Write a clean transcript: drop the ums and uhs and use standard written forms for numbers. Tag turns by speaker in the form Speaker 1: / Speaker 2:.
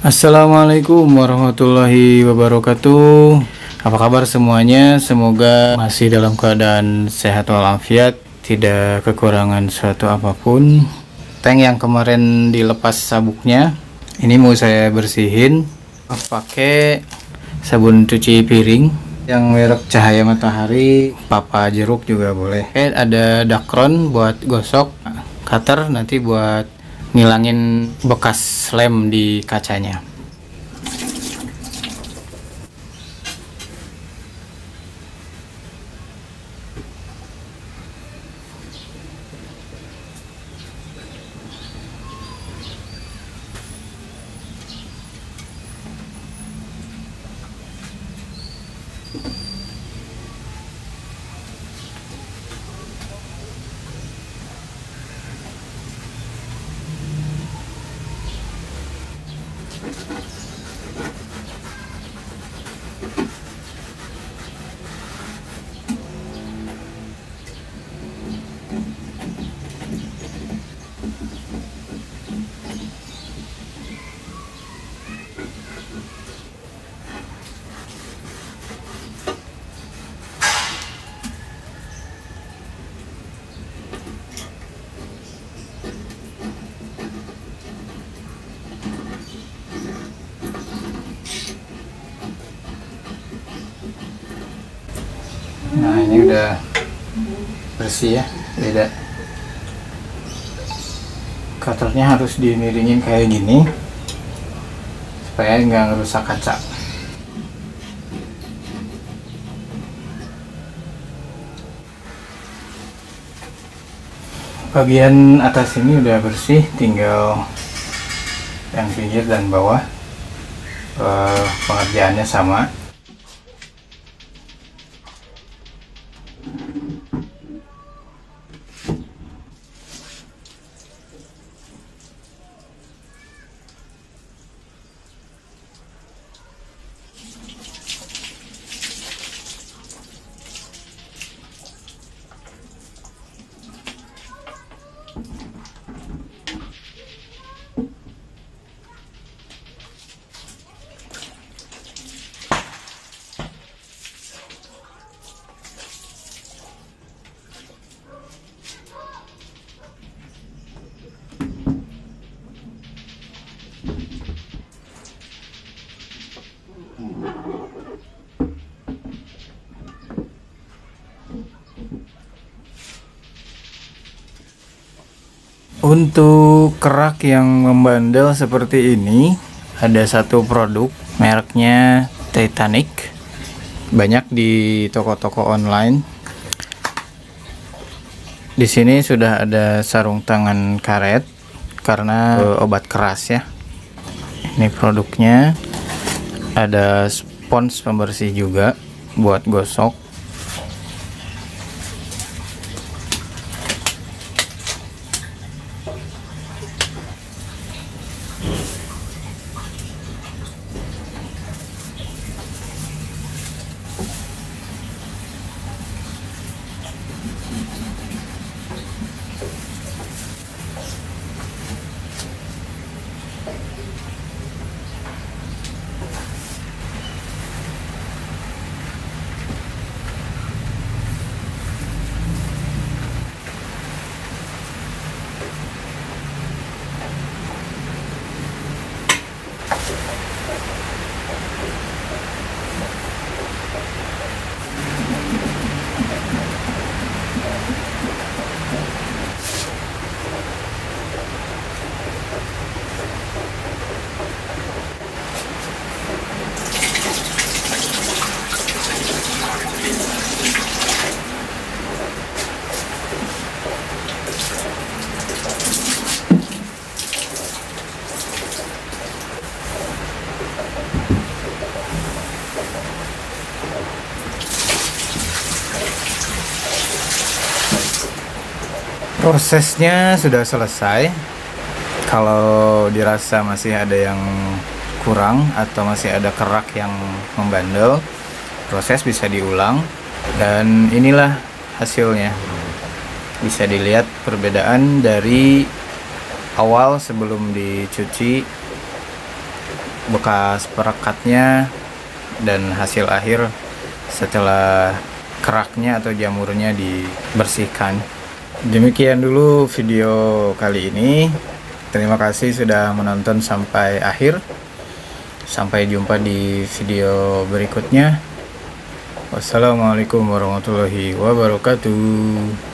Speaker 1: Assalamualaikum warahmatullahi wabarakatuh. Apa kabar semuanya? Semoga masih dalam keadaan sehat walafiat, tidak kekurangan suatu apapun. Tank yang kemarin dilepas sabuknya, ini mau saya bersihin pakai sabun cuci piring yang merek Cahaya Matahari, Papa Jeruk juga boleh. Ada dakron buat gosok, cutter nanti buat ngilangin bekas lem di kacanya. Nah, ini udah bersih ya, beda. Cutternya harus dimiringin kayak gini supaya nggak ngerusak kaca. Bagian atas ini udah bersih, tinggal yang pinggir dan bawah. Pengerjaannya sama. Untuk kerak yang membandel seperti ini, ada satu produk mereknya Titanic, banyak di toko-toko online. Di sini sudah ada sarung tangan karet karena obat keras ya. Ini produknya, ada spons pembersih juga buat gosok. Prosesnya sudah selesai. Kalau dirasa masih ada yang kurang atau masih ada kerak yang membandel, proses bisa diulang. Dan inilah hasilnya. Bisa dilihat perbedaan dari awal sebelum dicuci bekas perekatnya dan hasil akhir setelah keraknya atau jamurnya dibersihkan. Demikian dulu video kali ini. Terima kasih sudah menonton sampai akhir. Sampai jumpa di video berikutnya. Wassalamualaikum warahmatullahi wabarakatuh.